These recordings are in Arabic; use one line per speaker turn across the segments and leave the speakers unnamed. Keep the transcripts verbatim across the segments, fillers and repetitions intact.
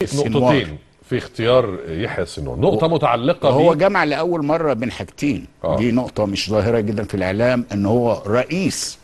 نقطتين في اختيار يحيى السنوار، نقطة متعلقة
هو
هو
جمع لأول مرة بين حاجتين. آه. دي نقطة مش ظاهرة جدا في الإعلام، إن هو رئيس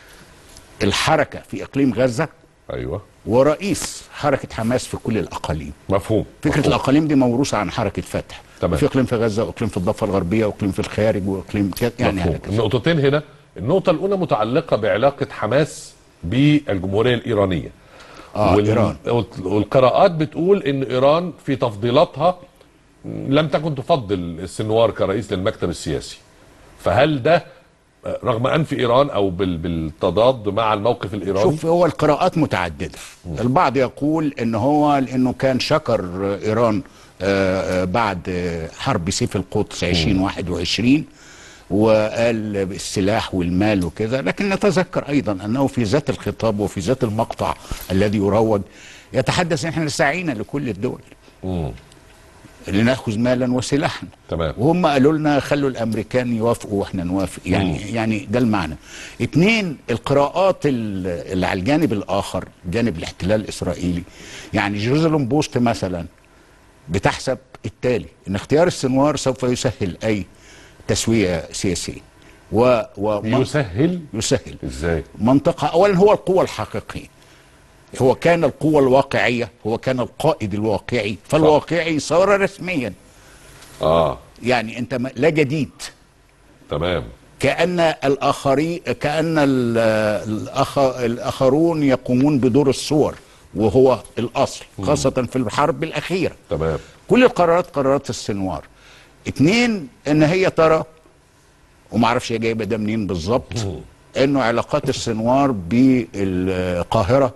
الحركة في إقليم غزة.
أيوه.
ورئيس حركة حماس في كل الأقاليم.
مفهوم.
فكرة
مفهوم.
الأقاليم دي موروثة عن حركة فتح.
تمام.
في إقليم في غزة، وإقليم في الضفة الغربية، وإقليم في الخارج، وإقليم يعني
مفهوم.
هكذا.
النقطتين هنا، النقطة الأولى متعلقة بعلاقة حماس بالجمهورية الإيرانية.
آه وال... إيران.
والقراءات بتقول إن إيران في تفضيلاتها لم تكن تفضل السنوار كرئيس للمكتب السياسي. فهل ده رغم أنف إيران أو بالتضاد مع الموقف الإيراني؟
شوف، هو القراءات متعددة. م. البعض يقول إن هو لأنه كان شكر إيران بعد حرب سيف القدس عشرين واحد وعشرين، وقال السلاح والمال وكذا، لكن نتذكر أيضا أنه في ذات الخطاب وفي ذات المقطع الذي يروج يتحدث إن احنا سعينا لكل الدول م. لنأخذ مالا وسلاحا.
تمام.
وهم قالوا لنا خلوا الامريكان يوافقوا واحنا نوافق، يعني مم. يعني ده المعنى. اتنين، القراءات اللي على الجانب الاخر، جانب الاحتلال الاسرائيلي، يعني جيروزاليم بوست مثلا بتحسب التالي: ان اختيار السنوار سوف يسهل اي تسويه سياسيه. و, و
يسهل
يسهل
ازاي؟
منطقه، اولا هو القوه الحقيقيه، هو كان القوة الواقعية، هو كان القائد الواقعي، فالواقعي صار رسميا.
اه
يعني انت لا جديد.
تمام.
كأن الآخرين، كأن الأخ... الآخرون يقومون بدور الصور، وهو الأصل، خاصة في الحرب الأخيرة.
تمام.
كل القرارات قرارات السنوار. اتنين، ان هي ترى، وما اعرفش هي جايبه ده منين بالظبط، انه علاقات السنوار بالقاهرة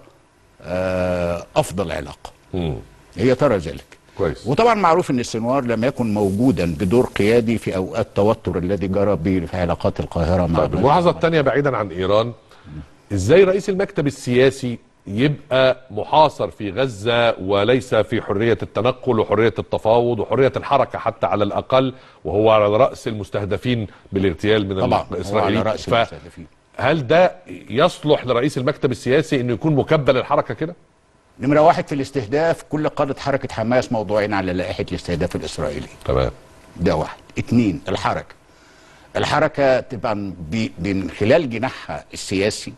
افضل علاقه.
مم.
هي ترى ذلك
كويس.
وطبعا معروف ان السنوار لم يكن موجودا بدور قيادي في اوقات التوتر الذي جرى به في علاقات القاهره مع.
طيب الملاحظه الثانيه بعيدا عن ايران، ازاي رئيس المكتب السياسي يبقى محاصر في غزه وليس في حريه التنقل وحريه التفاوض وحريه الحركه حتى على الاقل، وهو على راس المستهدفين بالاغتيال من
طبعا
الاسرائيليين؟
على راس المستهدفين.
هل ده يصلح لرئيس المكتب السياسي انه يكون مكبل الحركه كده؟
نمره واحد في الاستهداف، كل قاده حركه حماس موضوعين على لائحه الاستهداف الاسرائيلي.
تمام.
ده واحد. اتنين، الحركه. الحركه طبعا من خلال جناحها السياسي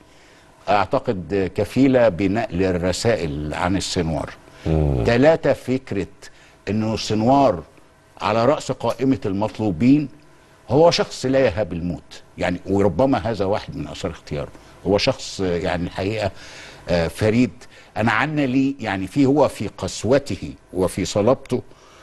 اعتقد كفيله بنقل الرسائل عن السنوار. ثلاثه، فكره انه السنوار على راس قائمه المطلوبين، هو شخص لا يهاب الموت، يعني وربما هذا واحد من اثار اختياره. هو شخص يعني الحقيقه فريد. انا عنا لي يعني في هو في قسوته وفي صلابته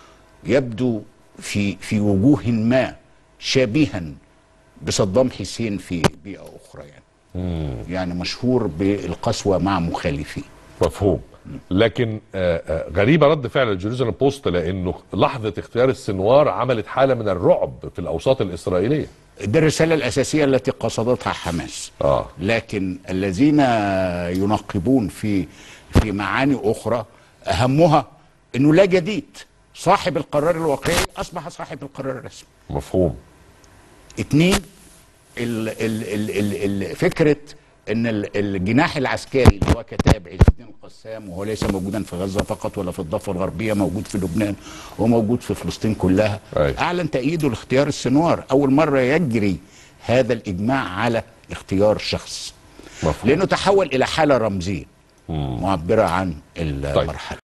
يبدو في في وجوه ما شبيها بصدام حسين في بيئه اخرى، يعني مم. يعني مشهور بالقسوه مع مخالفيه.
مفهوم. لكن آآ آآ غريبه رد فعل الجيروزاليم بوست، لانه لحظه اختيار السنوار عملت حاله من الرعب في الاوساط الاسرائيليه.
دي الرساله الاساسيه التي قصدتها حماس.
آه.
لكن الذين ينقبون في في معاني اخرى اهمها انه لا جديد، صاحب القرار الواقعي اصبح صاحب القرار الرسمي.
مفهوم.
اتنين، ال ال ال ال ال فكره ان الجناح العسكري اللي هو كتائب عز الدين القسام، وهو ليس موجودا في غزه فقط ولا في الضفه الغربيه، موجود في لبنان وموجود في فلسطين كلها. أي. اعلن تأييده لاختيار السنوار. اول مره يجري هذا الاجماع على اختيار شخص. مفهوم. لانه تحول الى حاله رمزيه معبره عن المرحله. طيب.